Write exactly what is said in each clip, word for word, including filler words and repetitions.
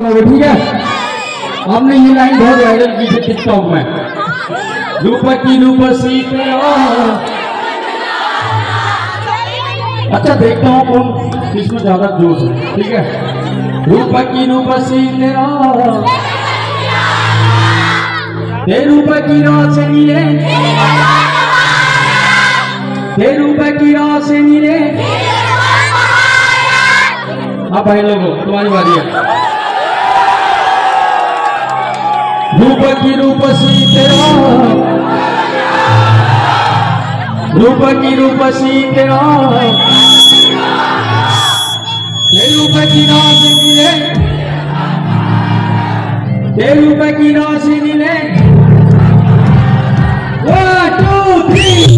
ठीक है। हमने ये लाइन बहुत वायरल की थी टिकटॉक में, रूप की रूपसी तेरा। अच्छा देखता हूँ कौन किसमें ज्यादा जोश है, ठीक है। रूप की रूपसी तेरा, ते रूप की रोशनी रे, ते रूप की रोशनी रे। हाँ भाई लोगों तुम्हारी बारी है। रूप की रूपसी तेरा, रूप की रूपसी तेरा, ते रूप की रोशनी रे, ते रूप की रोशनी रे। वन टू थ्री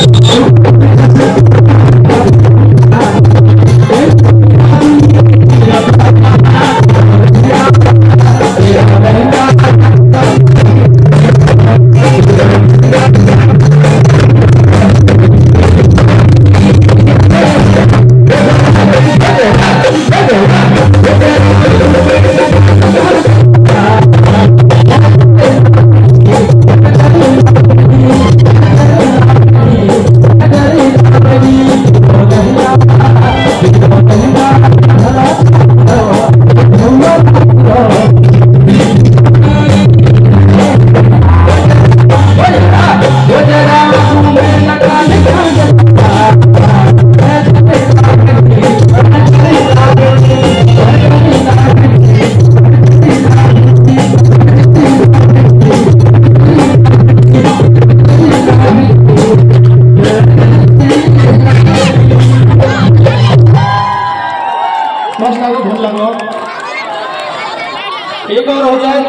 एक और हो जाए।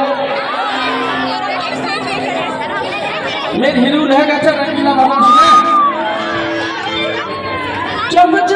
मेरे हीरो रहेगा अच्छा रंगीला बाबा सुना।